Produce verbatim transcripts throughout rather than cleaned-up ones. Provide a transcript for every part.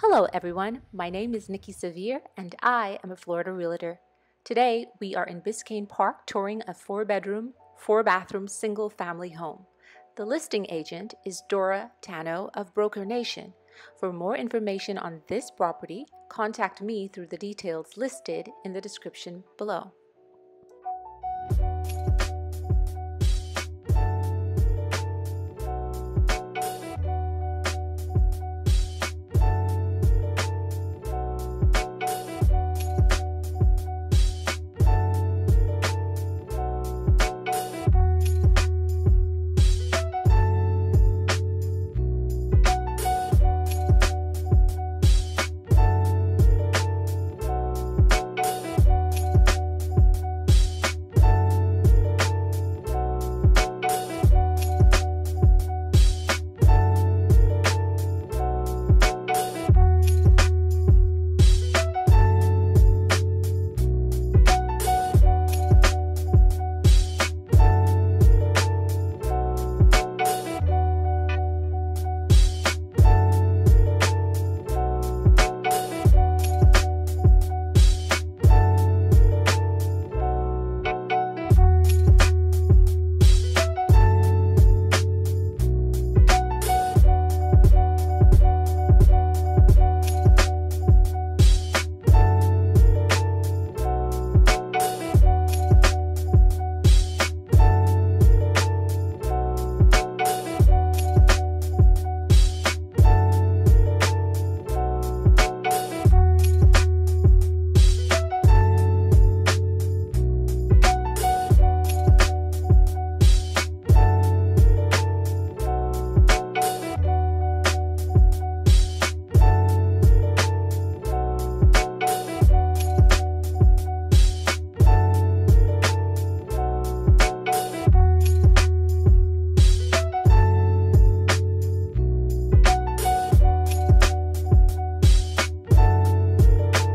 Hello everyone, my name is Nikie Severe and I am a Florida realtor. Today we are in Biscayne Park touring a four-bedroom, four-bathroom single-family home. The listing agent is Dora Tano of Broker Nation. For more information on this property, contact me through the details listed in the description below.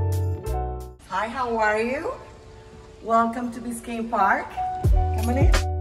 Hi, how are you? Welcome to Biscayne Park. Come on in.